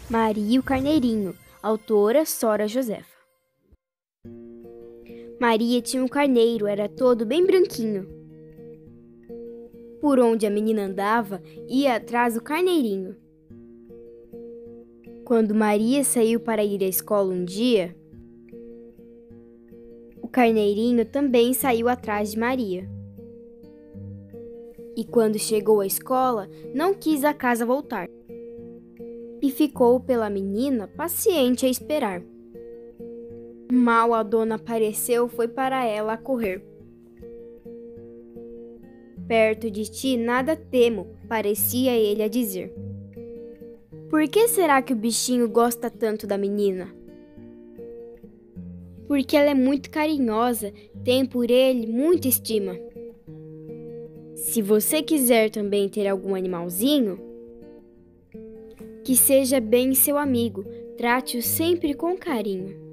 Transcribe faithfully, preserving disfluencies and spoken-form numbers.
Maria e o Carneirinho, autora Sora Josefa. Maria tinha um carneiro, era todo bem branquinho. Por onde a menina andava, ia atrás do carneirinho. Quando Maria saiu para ir à escola um dia, o carneirinho também saiu atrás de Maria. E quando chegou à escola, não quis a casa voltar. E ficou pela menina, paciente a esperar. Mal a dona apareceu, foi para ela a correr. Perto de ti nada temo, parecia ele a dizer. Por que será que o bichinho gosta tanto da menina? Porque ela é muito carinhosa, tem por ele muita estima. Se você quiser também ter algum animalzinho, que seja bem seu amigo, trate-o sempre com carinho.